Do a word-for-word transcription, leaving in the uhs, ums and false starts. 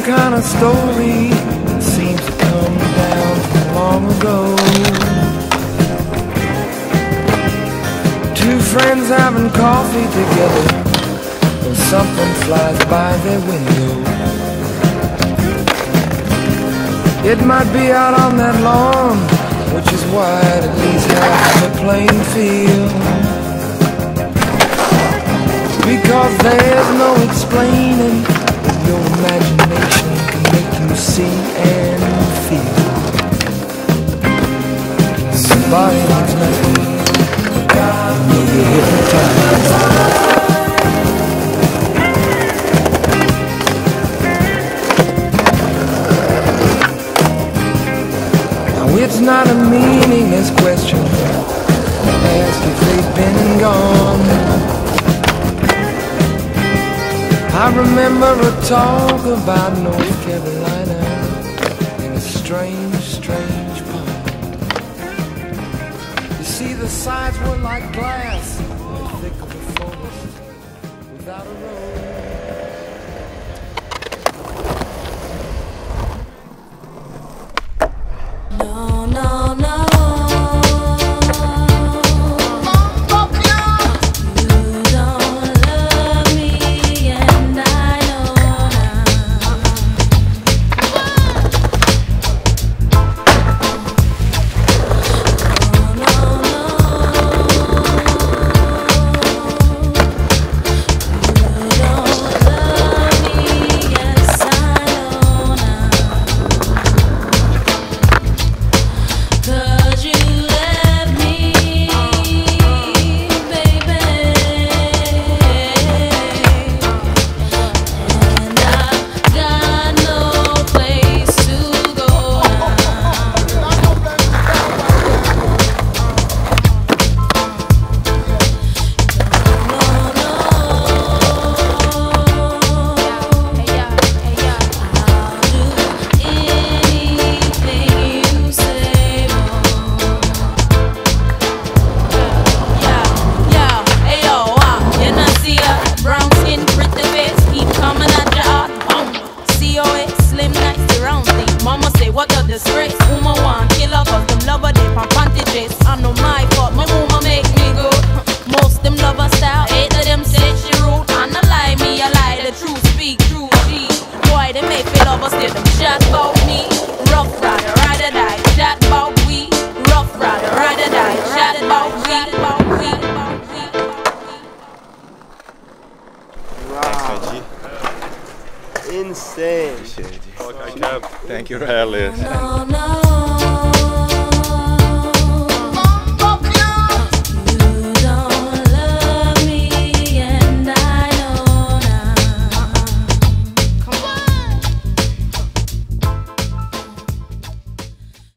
kind of story that seems to come down from long ago. Two friends having coffee together, when something flies by their window. It might be out on that lawn, which is wide at least half the playing field. Because there's no explaining what your imagination can make you see and feel. Somebody needs nothing, you'll be hypnotized. It's not a meaningless question to ask if they've been and gone. I remember a talk about North Carolina in a strange, strange pond. You see, the sides were like glass in the thick of the forest without a road. No, no, no. Insane. Thank you, Elliot. No, no.